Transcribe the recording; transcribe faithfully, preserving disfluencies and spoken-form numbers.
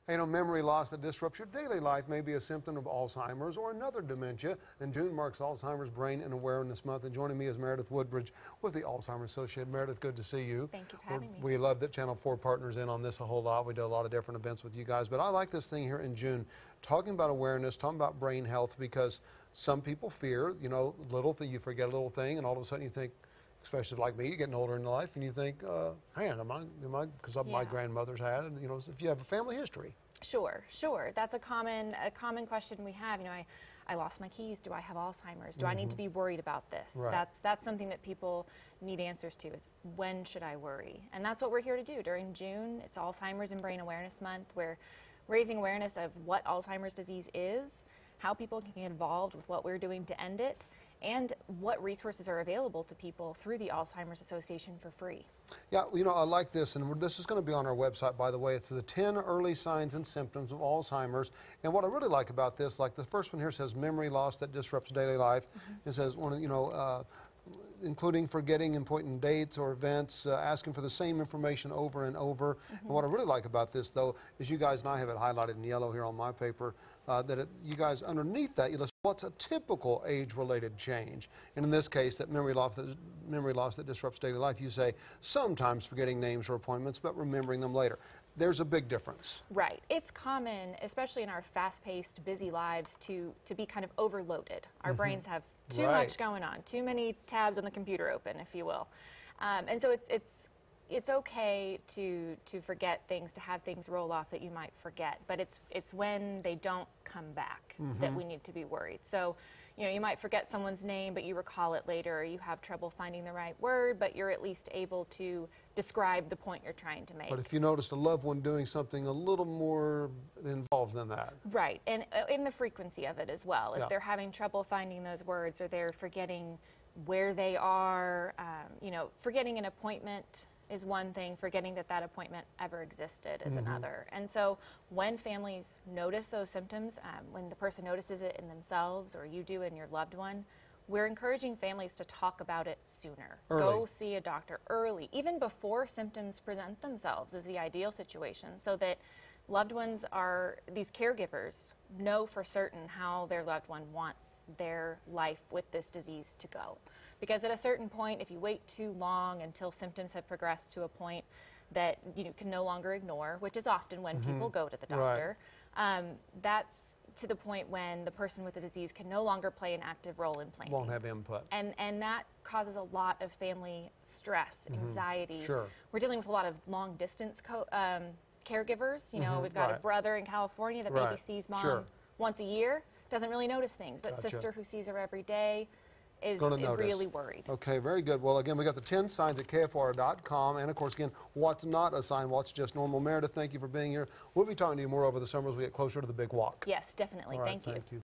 You know, memory loss that disrupts your daily life may be a symptom of Alzheimer's or another dementia. And June marks Alzheimer's Brain and Awareness Month. And joining me is Meredith Woodbridge with the Alzheimer's Associate. Meredith, good to see you. Thank you for having me. We love that Channel four partners in on this a whole lot. We do a lot of different events with you guys. But I like this thing here in June, talking about awareness, talking about brain health, because some people fear, you know, little thing, you forget a little thing, and all of a sudden you think, especially like me, you're getting older in life, and you think, uh, man, am I, am I, because Yeah. my grandmother's had, and you know, if you have a family history. Sure, sure. That's a common a common question we have. You know, I, I lost my keys. Do I have Alzheimer's? Do mm-hmm. I need to be worried about this? Right. That's that's something that people need answers to, is when should I worry? And that's what we're here to do during June. It's Alzheimer's and Brain Awareness Month. We're raising awareness of what Alzheimer's disease is, how people can get involved with what we're doing to end it, and what resources are available to people through the Alzheimer's Association for free. Yeah, you know, I like this, and this is going to be on our website, by the way. It's the ten early signs and symptoms of Alzheimer's. And what I really like about this, like the first one here says memory loss that disrupts daily life. Mm-hmm. It says, one, you know, uh, including forgetting important dates or events, uh, asking for the same information over and over. Mm-hmm. And what I really like about this, though, is you guys, and I have it highlighted in yellow here on my paper, uh, that it, you guys, underneath that, you list what's a typical age-related change. And in this case, that memory loss that, memory loss that disrupts daily life, you say sometimes forgetting names or appointments, but remembering them later. There's a big difference. Right. It's common, especially in our fast-paced, busy lives, to, to be kind of overloaded. Our mm-hmm. brains have too right. much going on, too many tabs on the computer open, if you will. Um, and so it's, it's, it's okay to, to forget things, to have things roll off that you might forget, but it's, it's when they don't come back mm-hmm. that we need to be worried. So, you know, you might forget someone's name, but you recall it later, or you have trouble finding the right word, but you're at least able to describe the point you're trying to make. But if you noticed a loved one doing something a little more involved than that. Right, and uh, in the frequency of it as well. If yeah. they're having trouble finding those words, or they're forgetting where they are, um, you know, forgetting an appointment is one thing, forgetting that that appointment ever existed is mm-hmm. another. And so when families notice those symptoms, um, when the person notices it in themselves, or you do in your loved one, we're encouraging families to talk about it sooner. Early. Go see a doctor early, even before symptoms present themselves is the ideal situation, so that loved ones are, these caregivers know for certain how their loved one wants their life with this disease to go. Because at a certain point, if you wait too long until symptoms have progressed to a point that you can no longer ignore, which is often when mm-hmm. people go to the doctor, right. um, that's to the point when the person with the disease can no longer play an active role in planning. Won't have input. And, and that causes a lot of family stress, mm-hmm. anxiety. Sure. We're dealing with a lot of long distance co um, caregivers. You know, mm-hmm. we've got right. a brother in California that right. maybe sees mom sure. once a year, doesn't really notice things, but gotcha. sister who sees her every day is, Gonna is notice. really worried. Okay, very good. Well, again, we got the ten signs at K F R dot com, and of course, again, what's not a sign, what's just normal. Meredith, thank you for being here. We'll be talking to you more over the summer as we get closer to the big walk. Yes, definitely. All right, thank you. Thank you.